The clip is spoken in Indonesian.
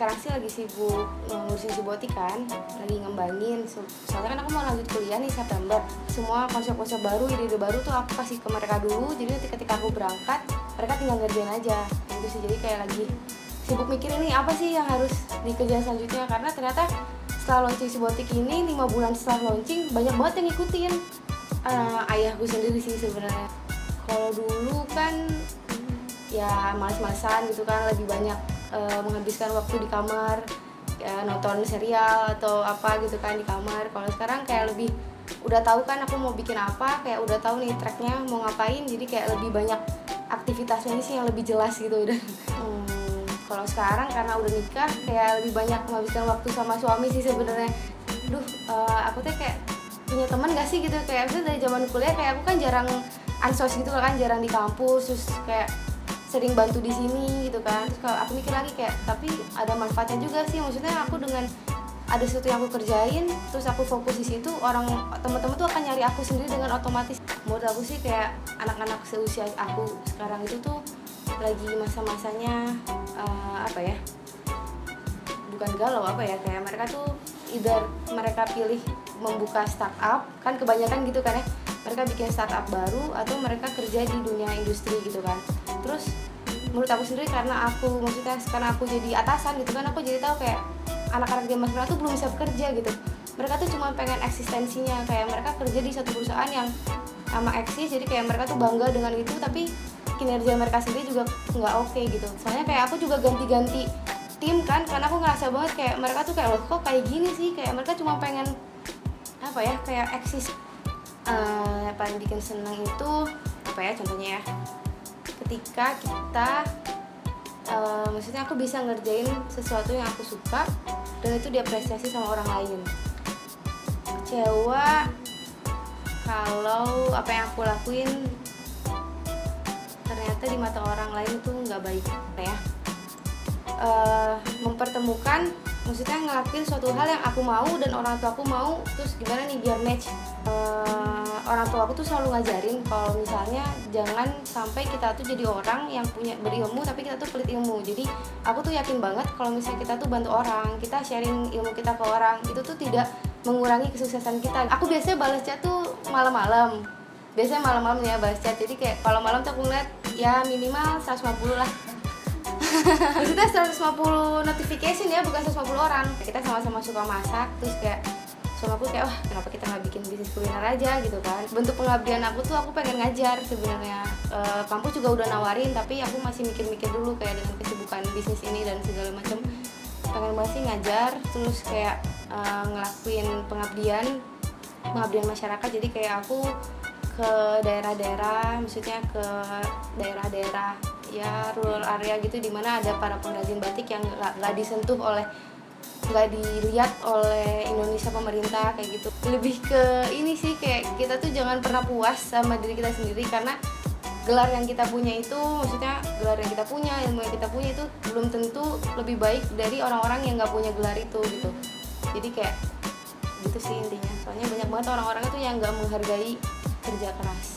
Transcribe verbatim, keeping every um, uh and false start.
sekarang sih lagi sibuk ngurusin si botik kan, lagi ngembangin. Soalnya kan aku mau lanjut kuliah nih September. Semua konsep-konsep baru, ide-ide baru tuh aku kasih ke mereka dulu. Jadi nanti ketika aku berangkat, mereka tinggal ngerjain aja. Gitu sih, jadi kayak lagi sibuk mikirin nih apa sih yang harus dikerjain selanjutnya. Karena ternyata setelah launching si botik ini, lima bulan setelah launching, banyak banget yang ngikutin. Uh, ayahku sendiri sih sebenarnya. Kalau dulu kan ya males-malesan gitu kan, lebih banyak uh, menghabiskan waktu di kamar, ya, nonton serial atau apa gitu kan di kamar. Kalau sekarang kayak lebih udah tahu kan aku mau bikin apa, kayak udah tahu nih tracknya mau ngapain, jadi kayak lebih banyak aktivitasnya ini sih yang lebih jelas gitu udah. Hmm, kalau sekarang karena udah nikah, kayak lebih banyak menghabiskan waktu sama suami sih sebenarnya. Duh, uh, aku tuh kayak punya teman gak sih gitu, kayak misalnya dari zaman kuliah kayak aku kan jarang ansos gitu kan, jarang di kampus, terus kayak sering bantu di sini gitu kan. Terus kalau aku mikir lagi kayak tapi ada manfaatnya juga sih, maksudnya aku dengan ada sesuatu yang aku kerjain terus aku fokus di situ, orang teman-teman tuh akan nyari aku sendiri dengan otomatis. Menurut aku sih kayak anak-anak seusia aku sekarang itu tuh lagi masa-masanya uh, apa ya, bukan galau apa ya, kayak mereka tuh either mereka pilih membuka startup kan, kebanyakan gitu kan ya, mereka bikin startup baru atau mereka kerja di dunia industri gitu kan. Terus menurut aku sendiri karena aku maksudnya karena aku jadi atasan gitu kan, aku jadi tahu kayak anak-anak zaman sekarang tuh belum bisa bekerja gitu. Mereka tuh cuma pengen eksistensinya, kayak mereka kerja di satu perusahaan yang sama eksis, jadi kayak mereka tuh bangga dengan itu, tapi kinerja mereka sendiri juga nggak oke okay, gitu. Soalnya kayak aku juga ganti-ganti tim kan, karena aku ngerasa banget kayak mereka tuh kayak loh kok kayak gini sih, kayak mereka cuma pengen apa ya, kayak eksis. Uh, paling bikin seneng itu apa ya, contohnya ya, ketika kita uh, maksudnya aku bisa ngerjain sesuatu yang aku suka dan itu diapresiasi sama orang lain. Kecewa kalau apa yang aku lakuin ternyata di mata orang lain tuh nggak baik ya. Uh, mempertemukan, maksudnya ngelakuin suatu hal yang aku mau dan orang tua aku mau, terus gimana nih biar match. Uh, orang tua aku tuh selalu ngajarin kalau misalnya jangan sampai kita tuh jadi orang yang punya berilmu tapi kita tuh pelit ilmu. Jadi aku tuh yakin banget kalau misalnya kita tuh bantu orang, kita sharing ilmu kita ke orang, itu tuh tidak mengurangi kesuksesan kita. Aku biasanya balas chat tuh malam-malam, biasanya malam-malam ya balas chat. Jadi kayak kalau malam tuh aku ngeliat ya minimal seratus lima puluh lah. Maksudnya seratus lima puluh notification ya, bukan seratus lima puluh orang. Kita sama-sama suka masak, terus kayak sama aku kayak wah kenapa kita nggak bikin bisnis kuliner aja gitu kan. Bentuk pengabdian aku tuh aku pengen ngajar sebenarnya. E, kampus juga udah nawarin tapi aku masih mikir-mikir dulu kayak dengan kesibukan bisnis ini dan segala macam. Pengen banget sih ngajar, terus kayak e, ngelakuin pengabdian, pengabdian masyarakat. Jadi kayak aku ke daerah-daerah, maksudnya ke daerah-daerah ya rural area gitu, dimana ada para pengrajin batik yang nggak disentuh oleh, nggak dilihat oleh Indonesia pemerintah kayak gitu. Lebih ke ini sih, kayak kita tuh jangan pernah puas sama diri kita sendiri, karena gelar yang kita punya itu, maksudnya gelar yang kita punya, ilmu yang kita punya itu belum tentu lebih baik dari orang-orang yang nggak punya gelar itu gitu. Jadi kayak gitu sih intinya. Soalnya banyak banget orang-orang itu yang nggak menghargai kerja keras.